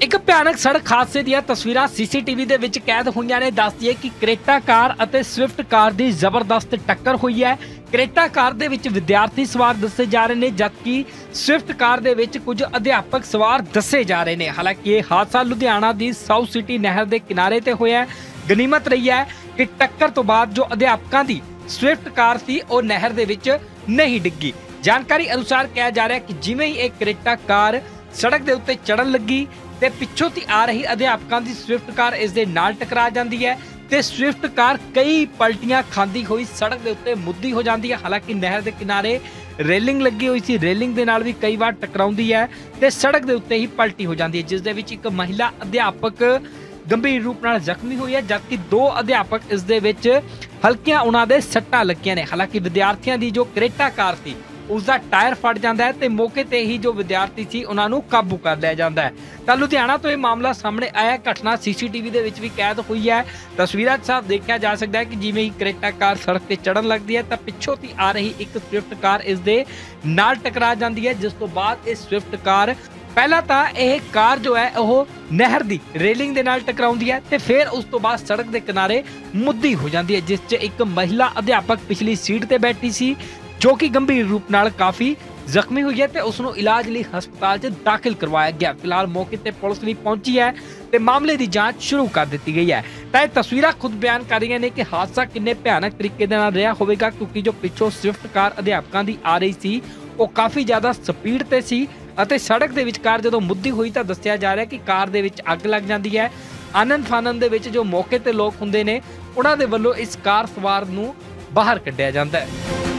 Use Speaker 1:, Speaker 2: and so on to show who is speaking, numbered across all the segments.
Speaker 1: एक भयानक सड़क हादसे ਦੀਆਂ ਤਸਵੀਰਾਂ सीसीटीवी ਦੇ ਵਿੱਚ ਕੈਦ ਹੋਈਆਂ ਨੇ। ਦੱਸਦੀ ਹੈ ਕਿ ਕ੍ਰੇਟਾ ਕਾਰ ਅਤੇ ਸਵਿਫਟ ਕਾਰ ਦੀ ਜ਼ਬਰਦਸਤ ਟੱਕਰ ਹੋਈ ਹੈ। ਕ੍ਰੇਟਾ ਕਾਰ ਦੇ ਵਿੱਚ ਵਿਦਿਆਰਥੀ ਸਵਾਰ ਦੱਸੇ ਜਾ ਰਹੇ ਨੇ, ਜਦਕਿ ਸਵਿਫਟ ਕਾਰ ਦੇ ਵਿੱਚ ਕੁਝ ਅਧਿਆਪਕ ਸਵਾਰ ਦੱਸੇ ਜਾ ਰਹੇ ਨੇ। ਹਾਲਾਂਕਿ ਇਹ ਹਾਦਸਾ ਲੁਧਿਆਣਾ ਦੀ ਸਾਊਥ ਸਿਟੀ ਨਹਿਰ ਦੇ ਕਿਨਾਰੇ ਤੇ ਹੋਇਆ। ਗਨੀਮਤ ਰਹੀ ਹੈ ਕਿ ਟੱਕਰ ਤੋਂ ਬਾਅਦ ਜੋ ਅਧਿਆਪਕਾਂ ਦੀ ਸਵਿਫਟ ਕਾਰ ਸੀ ਉਹ ਨਹਿਰ ਦੇ ਵਿੱਚ ਨਹੀਂ ਡਿੱਗੀ। ਜਾਣਕਾਰੀ ਅਨੁਸਾਰ ਕਿਹਾ ਜਾ ਰਿਹਾ ਕਿ ਜਿਵੇਂ ਹੀ ਇਹ ਕ੍ਰੇਟਾ ਕਾਰ ਸੜਕ ਦੇ ਉੱਤੇ ਚੜਨ ਲੱਗੀ ਤੇ ਪਿੱਛੋਂ ਦੀ ਆ ਰਹੀ ਅਧਿਆਪਕਾਂ ਦੀ ਸਵਿਫਟ ਕਾਰ ਇਸ ਦੇ ਨਾਲ ਟਕਰਾ ਜਾਂਦੀ ਹੈ ਤੇ ਸਵਿਫਟ ਕਾਰ ਕਈ ਪਲਟੀਆਂ ਖਾਂਦੀ ਹੋਈ ਸੜਕ ਦੇ ਉੱਤੇ ਮੁੱਦੀ ਹੋ ਜਾਂਦੀ ਹੈ। ਹਾਲਾਂਕਿ ਨਹਿਰ ਦੇ ਕਿਨਾਰੇ ਰੇਲਿੰਗ ਲੱਗੀ ਹੋਈ ਸੀ, ਰੇਲਿੰਗ ਦੇ ਨਾਲ ਵੀ ਕਈ ਵਾਰ ਟਕਰਾਉਂਦੀ ਹੈ ਤੇ ਸੜਕ ਦੇ ਉੱਤੇ ਹੀ ਪਲਟੀ ਹੋ ਜਾਂਦੀ ਹੈ, ਜਿਸ ਦੇ ਵਿੱਚ ਇੱਕ ਮਹਿਲਾ ਅਧਿਆਪਕ ਗੰਭੀਰ ਰੂਪ ਨਾਲ ਜ਼ਖਮੀ ਹੋਈ ਹੈ, ਜਦਕਿ ਦੋ ਅਧਿਆਪਕ ਇਸ ਦੇ ਵਿੱਚ ਹਲਕੀਆਂ ਉਹਨਾਂ ਦੇ ਸੱਟਾਂ ਲੱਗੀਆਂ ਨੇ। ਹਾਲਾਂਕਿ ਵਿਦਿਆਰਥੀਆਂ ਦੀ ਜੋ ਕ੍ਰੇਟਾ ਕਾਰ ਸੀ उसका टायर फट जाता है तो मौके ते ही जो विद्यार्थी सी उन्होंने काबू कर लिया जाता है। तो लुधियाना तो यह मामला सामने आया। घटना सीसीटीवी दे विच भी कैद हुई है। तस्वीरां साफ देखा जा सकता है कि जिवें ही क्रेटा कार सड़क ते चढ़न लगती है तो पिछों ती आ रही एक स्विफ्ट कार इस दे नाल टकरा जाती है, जिस तो बाद इस स्विफ्ट कार पहला तो यह कार जो है वह नहर की रेलिंग के नाल टकराउंदी है तो फिर उस तो बाद सड़क के किनारे मुद्दी हो जाती है, जिस च एक महिला अध्यापक पिछली सीट ते बैठी सी जो कि गंभीर रूप नाल काफी ਜ਼ਖਮੀ हुई है तो उसनों इलाज लिए हस्पताल च दाखिल करवाया गया। फिलहाल मौके ते पुलिस भी पहुंची है तो मामले की जांच शुरू कर दी गई है। तो तस्वीरां खुद बयान कर रही ने कि हादसा किन्ने भयानक तरीके दे नाल रहा होवेगा, क्योंकि जो पिछों स्विफ्ट कार अध्यापकों की आ रही सी वो काफ़ी ज़्यादा स्पीड ते सी ਅਤੇ ਸੜਕ ਦੇ ਵਿਚਕਾਰ ਜਦੋਂ ਮੁੱਦੀ ਹੋਈ ਤਾਂ ਦੱਸਿਆ ਜਾ ਰਿਹਾ ਕਿ ਕਾਰ ਦੇ ਵਿੱਚ ਅੱਗ ਲੱਗ ਜਾਂਦੀ ਹੈ। ਆਨੰਦ ਫਾਨਨ ਦੇ ਵਿੱਚ ਜੋ ਮੌਕੇ ਤੇ ਲੋਕ ਹੁੰਦੇ ਨੇ ਉਹਨਾਂ ਦੇ ਵੱਲੋਂ ਇਸ ਕਾਰ ਸਵਾਰ ਨੂੰ ਬਾਹਰ ਕੱਢਿਆ ਜਾਂਦਾ ਹੈ।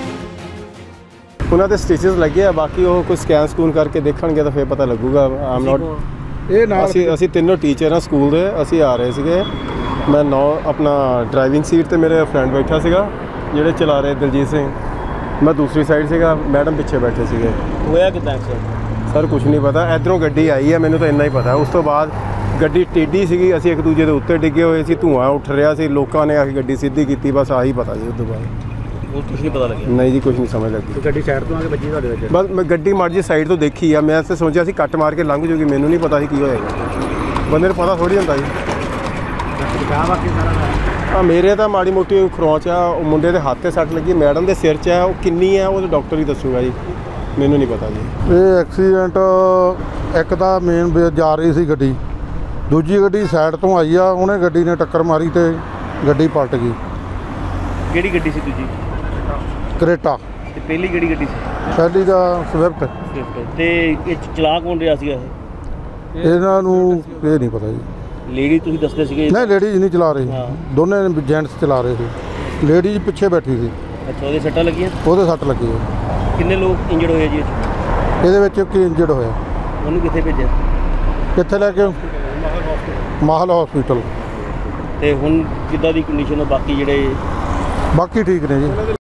Speaker 2: ਉਹਨਾਂ ਦੇ ਸਟਿਚਸ ਲੱਗੇ ਆ, ਬਾਕੀ ਉਹ ਕੋਈ ਸਕੈਨ ਸਕੂਨ ਕਰਕੇ ਦੇਖਣਗੇ ਤਾਂ ਫਿਰ ਪਤਾ ਲੱਗੂਗਾ। ਆਮ ਨੋਟ ਇਹ ਨਾਲ ਅਸੀਂ ਤਿੰਨੋਂ ਟੀਚਰ ਆ ਸਕੂਲ ਦੇ। ਅਸੀਂ ਆ ਰਹੇ ਸੀਗੇ, ਮੈਂ ਆਪਣਾ ਡਰਾਈਵਿੰਗ ਸੀਟ ਤੇ ਮੇਰੇ ਫਰੈਂਡ ਬੈਠਾ ਸੀਗਾ ਜਿਹੜੇ ਚਲਾ ਰਹੇ ਦਿਲਜੀਤ ਸਿੰਘ, ਮੈਂ ਦੂਸਰੀ ਸਾਈਡ ਸੀਗਾ, ਮੈਡਮ ਪਿੱਛੇ ਬੈਠੇ ਸੀਗੇ।
Speaker 3: ਹੋਇਆ ਕਿਦਾਂ
Speaker 2: ਸਰ ਕੁਝ ਨਹੀਂ ਪਤਾ, ਇੱਧਰੋਂ ਗੱਡੀ ਆਈ ਹੈ ਮੈਨੂੰ ਤਾਂ ਇੰਨਾ ਹੀ ਪਤਾ। ਉਸ ਤੋਂ ਬਾਅਦ ਗੱਡੀ ਟੇਢੀ ਸੀਗੀ, ਅਸੀਂ ਇੱਕ ਦੂਜੇ ਦੇ ਉੱਤੇ ਡਿੱਗੇ ਹੋਏ ਸੀ, ਧੂੰਆਂ ਉੱਠ ਰਿਹਾ ਸੀ, ਲੋਕਾਂ ਨੇ ਆ ਕੇ ਗੱਡੀ ਸਿੱਧੀ ਕੀਤੀ, ਬਸ ਆਹੀ ਪਤਾ ਜੀ। ਉਸ ਤੋਂ ਬਾਅਦ
Speaker 3: ਉਹ ਕੁਝ ਨਹੀਂ ਪਤਾ ਲੱਗਿਆ?
Speaker 2: ਨਹੀਂ ਜੀ ਕੁਝ ਨਹੀਂ ਸਮਝ ਲੱਗੀ।
Speaker 3: ਗੱਡੀ ਸਾਈਡ ਤੋਂ ਆ ਕੇ ਵੱਜੀ ਤੁਹਾਡੇ ਵਿੱਚ?
Speaker 2: ਬਸ ਮੈਂ ਗੱਡੀ ਮਾੜੀ ਜਿਹੀ ਸਾਈਡ ਤੋਂ ਦੇਖੀ ਆ, ਮੈਂ ਤਾਂ ਸੋਚਿਆ ਸੀ ਕੱਟ ਮਾਰ ਕੇ ਲੰਘ ਜੂਗੀ, ਮੈਨੂੰ ਨਹੀਂ ਪਤਾ ਸੀ ਕੀ ਹੋਏਗਾ। ਬੰਦੇ ਨੂੰ ਪਤਾ ਥੋੜ੍ਹੀ ਹੁੰਦਾ ਜੀ। ਹਾਂ ਮੇਰੇ ਤਾਂ ਮਾੜੀ ਮੋਟੀ ਖਰੋਚ ਆ, ਉਹ ਮੁੰਡੇ ਦੇ ਹੱਥ 'ਤੇ ਸੱਟ ਲੱਗੀ, ਮੈਡਮ ਦੇ ਸਿਰ 'ਚ ਹੈ, ਉਹ ਕਿੰਨੀ ਹੈ ਉਹ ਡਾਕਟਰ ਹੀ ਦੱਸੂਗਾ ਜੀ, ਮੈਨੂੰ ਨਹੀਂ ਪਤਾ ਜੀ।
Speaker 4: ਇਹ ਐਕਸੀਡੈਂਟ ਇੱਕ ਤਾਂ ਮੇਨ ਜਾ ਰਹੀ ਸੀ ਗੱਡੀ, ਦੂਜੀ ਗੱਡੀ ਸਾਈਡ ਤੋਂ ਆਈ ਆ, ਉਹਨੇ ਗੱਡੀ ਨੇ ਟੱਕਰ ਮਾਰੀ ਤੇ ਗੱਡੀ ਪਲਟ ਗਈ।
Speaker 3: ਕਿਹੜੀ ਗੱਡੀ ਸੀ ਦੂਜੀ?
Speaker 4: ਕ੍ਰੇਟਾ।
Speaker 3: ਤੇ ਪਹਿਲੀ ਕਿਹੜੀ ਗੱਡੀ ਸੀ?
Speaker 4: ਪਹਿਲੀ ਦਾ ਸਵਿਫਟ।
Speaker 3: ਤੇ ਇਹ ਚਲਾ ਕੌਣ ਰਿਹਾ ਸੀਗਾ?
Speaker 4: ਇਹਨਾਂ ਨੂੰ ਇਹ ਨਹੀਂ ਪਤਾ ਜੀ।
Speaker 3: ਲੇਡੀ ਤੁਸੀਂ ਦੱਸਦੇ ਸੀਗੇ?
Speaker 4: ਨਹੀਂ ਲੇਡੀਜ਼ ਨਹੀਂ ਚਲਾ ਰਹੀ, ਦੋਨੇ ਜੈਂਟਸ ਚਲਾ ਰਹੇ ਸੀ, ਲੇਡੀਜ਼ ਪਿੱਛੇ ਬੈਠੀ ਸੀ।
Speaker 3: ਅੱਛਾ, ਉਹਦੇ ਸੱਟਾਂ ਲੱਗੀਆਂ? ਉਹਦੇ
Speaker 4: ਸੱਟ ਲੱਗੀ ਹੈ।
Speaker 3: ਕਿੰਨੇ ਲੋਕ ਇੰਜਰਡ ਹੋਏ ਜੀ
Speaker 4: ਇਹਦੇ ਵਿੱਚ ਇੱਕ ਇੰਜਰਡ ਹੋਇਆ।
Speaker 3: ਉਹਨੂੰ ਕਿੱਥੇ ਭੇਜਿਆ?
Speaker 4: ਕਿੱਥੇ ਲੈ ਕੇ? ਮਾਹਲ ਹਸਪੀਟਲ।
Speaker 3: ਤੇ ਹੁਣ ਕਿੱਦਾਂ ਦੀ ਕੰਡੀਸ਼ਨ ਹੈ ਬਾਕੀ ਜਿਹੜੇ?
Speaker 4: ਬਾਕੀ ਠੀਕ ਨੇ ਜੀ।